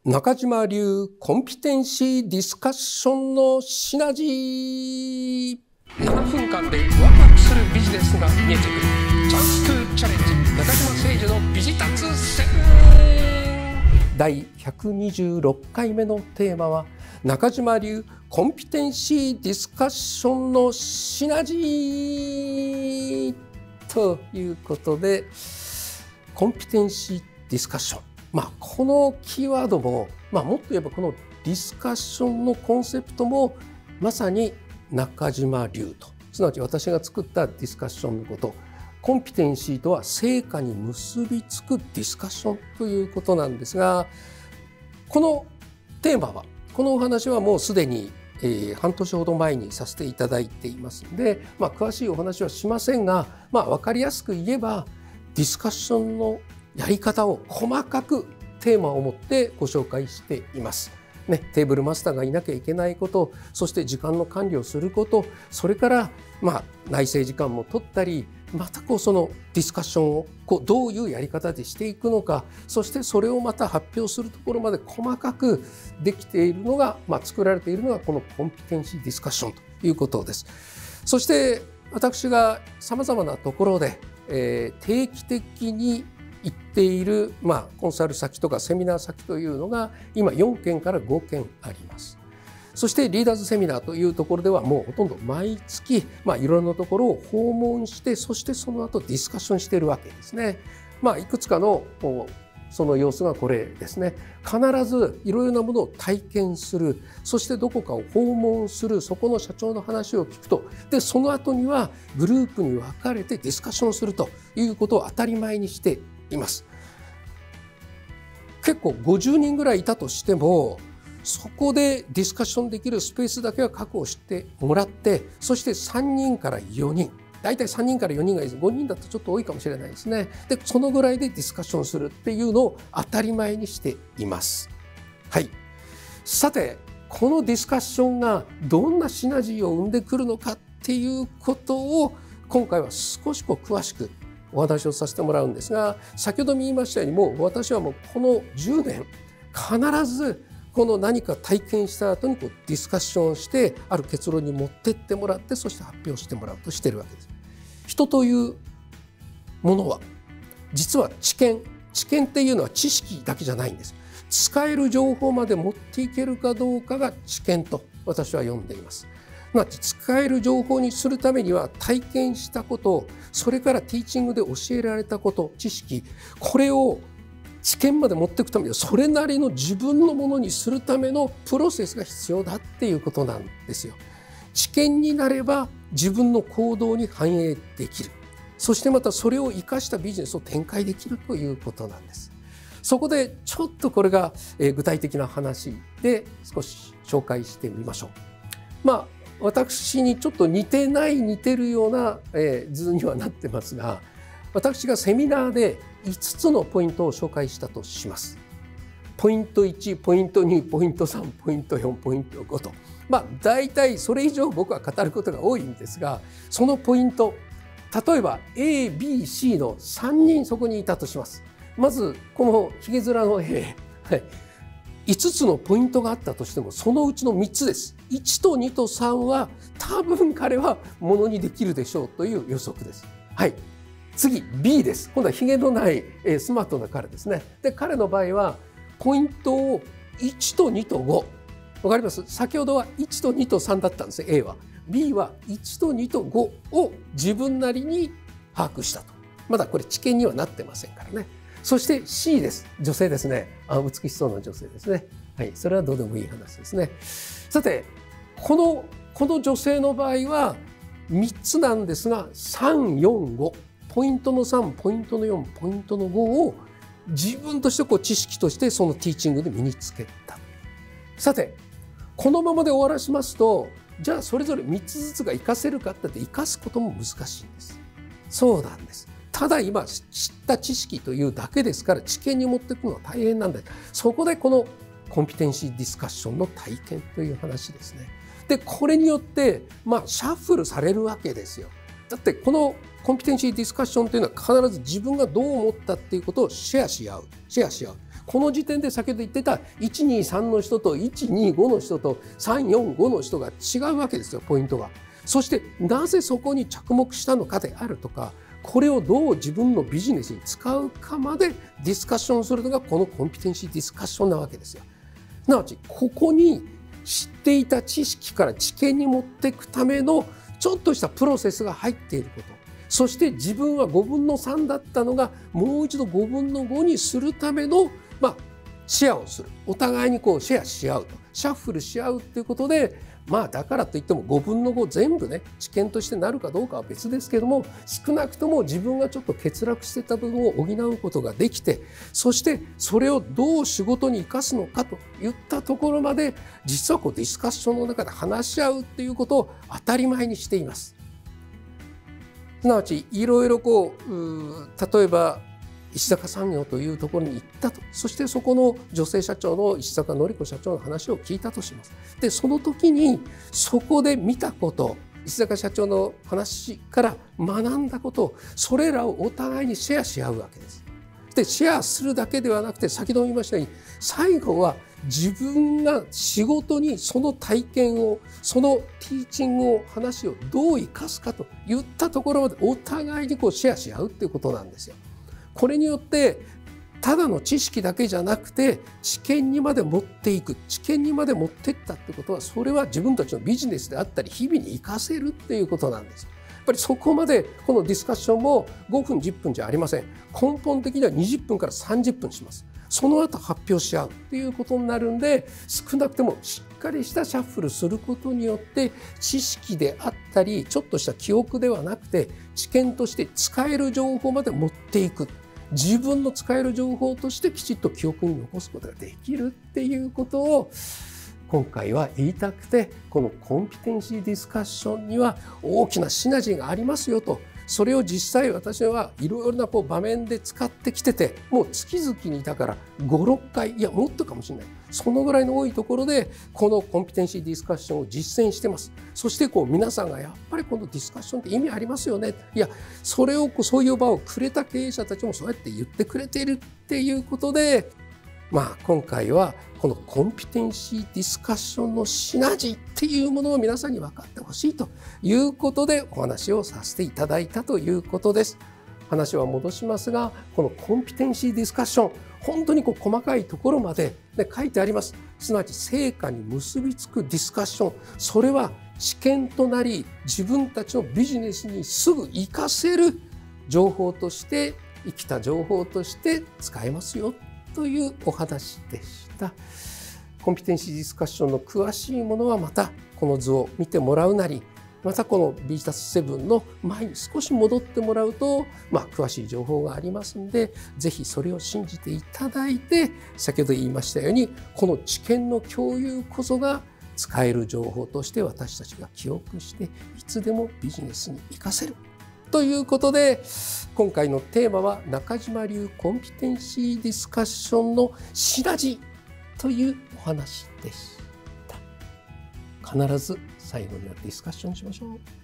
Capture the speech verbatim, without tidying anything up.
中島流コンピテンシーディスカッションのシナジー。ななふんかんでワクワクするビジネスが見えてくる。チャンストゥチャレンジ、中島誠二のビジタツ戦。だいひゃくにじゅうろっかいめのテーマは中島流コンピテンシーディスカッションのシナジーということで、コンピテンシーディスカッション、まあ、このキーワードも、まあ、もっと言えばこのディスカッションのコンセプトもまさに中島流と、すなわち私が作ったディスカッションのこと、コンピテンシーとは成果に結びつくディスカッションということなんですが、このテーマは、このお話はもうすでに、えー、半年ほど前にさせていただいていますので、まあ、詳しいお話はしませんが、まあ、分かりやすく言えばディスカッションのやり方を細かくテーマを持ってご紹介しています。ね、テーブルマスターがいなきゃいけないこと、そして時間の管理をすること、それからまあ内政時間も取ったり、またこうそのディスカッションをこうどういうやり方でしていくのか、そしてそれをまた発表するところまで細かくできているのが、まあ、作られているのがこのコンピテンシーディスカッションということです。そして私がさまざまなところで、えー、定期的に行っている、まあ、コンサル先とかセミナー先というのが今よんけんからごけんあります。そしてリーダーズセミナーというところではもうほとんど毎月、まあ、いろんなところを訪問して、そしてその後ディスカッションしているわけですね。まあ、いくつかのその様子がこれですね。必ずいろいろなものを体験する、そしてどこかを訪問する、そこの社長の話を聞くと、でその後にはグループに分かれてディスカッションするということを当たり前にしています。結構ごじゅうにんぐらいいたとしても、そこでディスカッションできるスペースだけは確保してもらって、そしてさんにんからよにん、大体さんにんからよにんがいいです。ごにんだとちょっと多いかもしれないですね。でそのぐらいでディスカッションするっていうのを当たり前にしています。はい、さてこのディスカッションがどんなシナジーを生んでくるのかっていうことを今回は少しこう詳しくお話をさせてもらうんですが、先ほども言いましたように、もう私はもうこのじゅうねん必ずこの何か体験した後にこうディスカッションしてある結論に持ってってもらって、そして発表してもらうとしてるわけです。人というものは実は知見、知見っていうのは知識だけじゃないんです。使える情報まで持っていけるかどうかが知見と私は呼んでいます。使える情報にするためには体験したこと、それからティーチングで教えられたこと、知識、これを知見まで持っていくためにはそれなりの自分のものにするためのプロセスが必要だっていうことなんですよ。知見になれば自分の行動に反映できる。そしてまたそれを生かしたビジネスを展開できるということなんです。そこでちょっとこれが具体的な話で少し紹介してみましょう。まあ私にちょっと似てない似てるような、えー、図にはなってますが、私がセミナーでいつつのポイントを紹介したとします。ポイントいち、ポイントに、ポイントさん、ポイントよん、ポイントごと、まあ大体それ以上僕は語ることが多いんですが、そのポイント、例えば エービーシー のさんにんそこにいたとします。まずこのひげ面の A、はい、いつつのポイントがあったとしてもそのうちのみっつです。いちとにとさんは多分彼はものにできるでしょうという予測です。はい、次 ビー です。今度はひげのない、えー、スマートな彼ですね。で彼の場合はポイントをいちとにとご、わかります？先ほどはいちとにとさんだったんです A は。 ビー はいちとにとごを自分なりに把握したと。まだこれ知見にはなってませんからね。そして シー です。女性ですね。あ、美しそうな女性ですね。はい、それはどうでもいい話ですね。さて、このこの女性の場合はみっつなんですが、さん、よん、ご、ポイントのさん、ポイントのよん、ポイントのごを自分としてこう知識としてそのティーチングで身につけた。さて、このままで終わらしますと、じゃあそれぞれみっつずつが活かせるかって活かすことも難しいんです。そうなんです。ただ今知った知識というだけですから、知見に持っていくのは大変なんだ。そこでこのコンピテンシーディスカッションの体験という話ですね。でこれによってまあシャッフルされるわけですよ。だってこのコンピテンシーディスカッションというのは必ず自分がどう思ったっていうことをシェアし合うシェアし合うこの時点で先ほど言ってたいちにさんの人といちにごの人とさんよんごの人が違うわけですよ、ポイントが。そしてなぜそこに着目したのかであるとか、これをどう自分のビジネスに使うかまでディスカッションするのがこのコンピテンシーディスカッションなわけですよ。すなわちここに知っていた知識から知見に持っていくためのちょっとしたプロセスが入っていること、そして自分はごぶんのさんだったのがもう一度ごぶんのごにするための、まあ、シェアをする、お互いにこうシェアし合うと、シャッフルし合うっていうことで、まあだからといってもごぶんのご全部ね知見としてなるかどうかは別ですけども、少なくとも自分がちょっと欠落してた部分を補うことができて、そしてそれをどう仕事に生かすのかといったところまで実はこうディスカッションの中で話し合うっていうことを当たり前にしています。すなわちいろいろこう、例えば石坂産業というところに行ったと、そしてそこの女性社長の石坂典子社長の話を聞いたとします。でその時にそこで見たこと、石坂社長の話から学んだこと、それらをお互いにシェアし合うわけです。でシェアするだけではなくて、先ほど言いましたように最後は自分が仕事にその体験を、そのティーチングを、話をどう生かすかといったところまでお互いにこうシェアし合うっていうことなんですよ。これによってただの知識だけじゃなくて知見にまで持っていく、知見にまで持っていったってことは、それは自分たちのビジネスであったり日々に生かせるっていうことなんです。やっぱりそこまでこのディスカッションもごふんじゅっぷんじゃありません。根本的にはにじゅっぷんからさんじゅっぷんします。その後発表し合うっていうことになるんで、少なくてもしっかりしたシャッフルすることによって知識であったりちょっとした記憶ではなくて知見として使える情報まで持っていく、自分の使える情報としてきちっと記憶に残すことができるっていうことを今回は言いたくて、このコンピテンシーディスカッションには大きなシナジーがありますよと、それを実際私はいろいろなこう場面で使ってきてて、もう月々にだからご、ろっかい、いやもっとかもしれない、そのぐらいの多いところでこのコンピテンシーディスカッションを実践してます。そしてこう皆さんがやっぱりこのディスカッションって意味ありますよね、いやそれをこうそういう場をくれた経営者たちもそうやって言ってくれているっていうことで、まあ今回はこのコンピテンシーディスカッションのシナジーっていうものを皆さんに分かってほしいということでお話をさせていただいたということです。話は戻しますが、このコンピテンシーディスカッション、本当にこう細かいところまで、ね、書いてあります。すなわち成果に結びつくディスカッション、それは知見となり自分たちのビジネスにすぐ活かせる情報として、生きた情報として使えますよというお話でした。コンピテンシーディスカッションの詳しいものはまたこの図を見てもらうなり、またこのビジタスセブンの前に少し戻ってもらうと、まあ、詳しい情報がありますので、ぜひそれを信じていただいて、先ほど言いましたようにこの知見の共有こそが使える情報として私たちが記憶していつでもビジネスに生かせるということで、今回のテーマは中島流コンピテンシーディスカッションのシナジーというお話でした。必ず最後にはディスカッションしましょう。